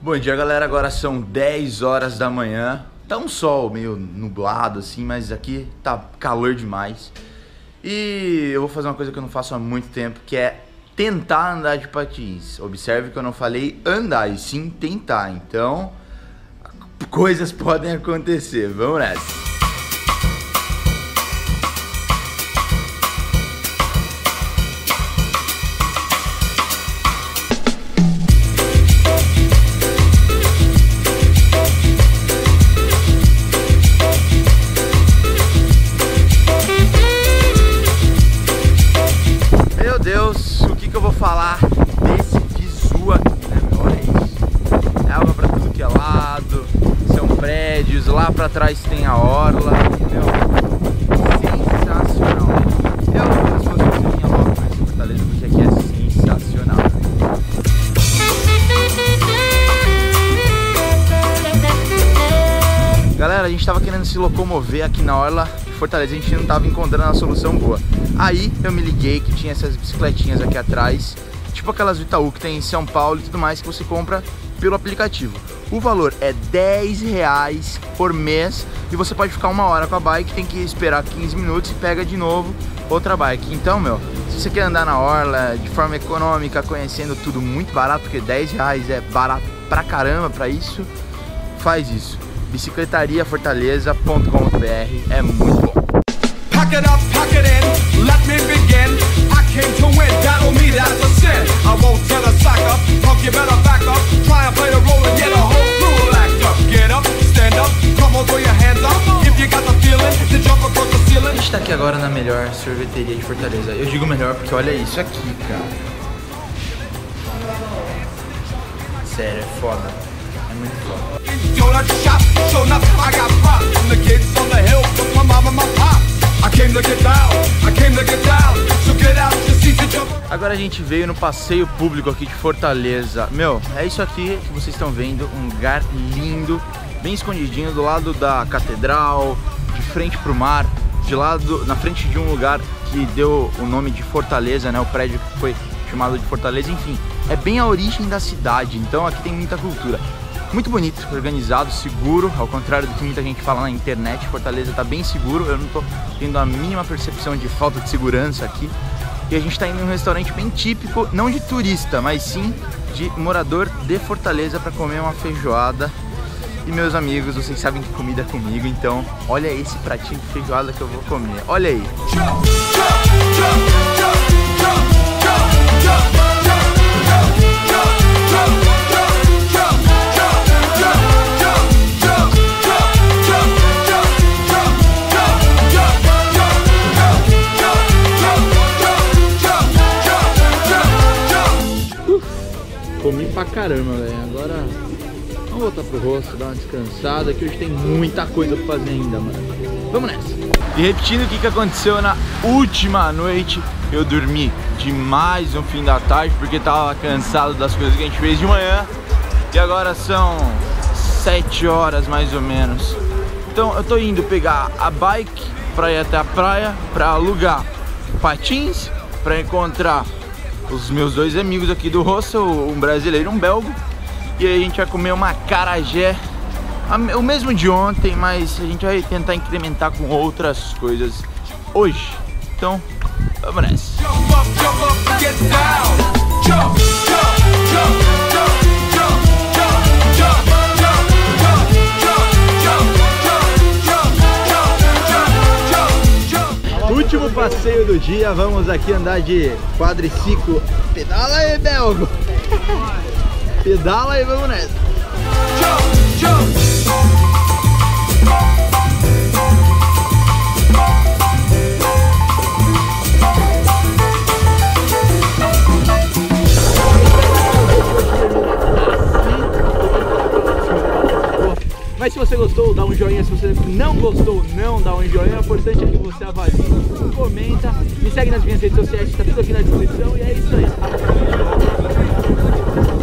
Bom dia, galera, agora são 10 horas da manhã. Tá um sol meio nublado assim, mas aqui tá calor demais. E eu vou fazer uma coisa que eu não faço há muito tempo, que é tentar andar de patins. Observe que eu não falei andar, e sim tentar. Então, coisas podem acontecer. Vamos nessa. Meu Deus, o que eu vou falar desse visu aqui, né, meu? Olha isso. É água pra tudo que é lado, são prédios, lá pra trás tem a orla, meu. Sensacional. Eu, se fosse você, vinha logo pra esse Fortaleza, porque aqui é sensacional. Galera, a gente tava querendo se locomover aqui na orla de Fortaleza, a gente não tava encontrando uma solução boa. Aí eu me liguei que tinha essas bicicletinhas aqui atrás, tipo aquelas do Itaú que tem em São Paulo e tudo mais, que você compra pelo aplicativo. O valor é R$10 por mês e você pode ficar 1 hora com a bike, tem que esperar 15 minutos e pega de novo outra bike. Então, meu, se você quer andar na orla de forma econômica, conhecendo tudo muito barato, porque R$10 é barato pra caramba pra isso, faz isso. Bicicletariafortaleza.com.br é muito bom. Pack it up, pack it in, let me begin. I came to win, battle me, that's a sin. I won't tell a sack up, punk, you better back up. Try and play the role and get a whole crew will act up. Get up, stand up, come on, throw your hands up. If you got the feeling, then jump across the ceiling. A gente tá aqui agora na melhor sorveteria de Fortaleza. Eu digo melhor porque olha isso aqui, cara. Sério, é foda. É muito foda. Agora a gente veio no passeio público aqui de Fortaleza. Meu, é isso aqui que vocês estão vendo, um lugar lindo, bem escondidinho, do lado da catedral, de frente pro mar, de lado, na frente de um lugar que deu o nome de Fortaleza, né? O prédio que foi chamado de Fortaleza, enfim, é bem a origem da cidade, então aqui tem muita cultura. Muito bonito, organizado, seguro, ao contrário do que muita gente fala na internet. Fortaleza tá bem seguro, eu não tô tendo a mínima percepção de falta de segurança aqui. E a gente tá indo em um restaurante bem típico, não de turista, mas sim de morador de Fortaleza, para comer uma feijoada. E meus amigos, vocês sabem que comida é comigo, então olha esse pratinho de feijoada que eu vou comer, olha aí. Comi pra caramba, velho. Agora vamos voltar pro rosto, dar uma descansada, que hoje tem muita coisa pra fazer ainda, mano. Vamos nessa. E repetindo o que aconteceu na última noite, eu dormi demais no fim da tarde, porque tava cansado das coisas que a gente fez de manhã. E agora são 7 horas mais ou menos. Então eu tô indo pegar a bike pra ir até a praia, pra alugar patins, pra encontrar os meus 2 amigos aqui do Roça, um brasileiro e um belga. E aí a gente vai comer uma acarajé, o mesmo de ontem, mas a gente vai tentar incrementar com outras coisas hoje. Então, vamos nessa. Último passeio do dia, vamos aqui andar de quadriciclo. Pedala aí, belgo! Pedala aí, vamos nessa! Mas se você gostou, dá um joinha. Se você não gostou, não dá um joinha. O importante é que você avalie, comenta, me segue nas minhas redes sociais, tá tudo aqui na descrição. E é isso aí.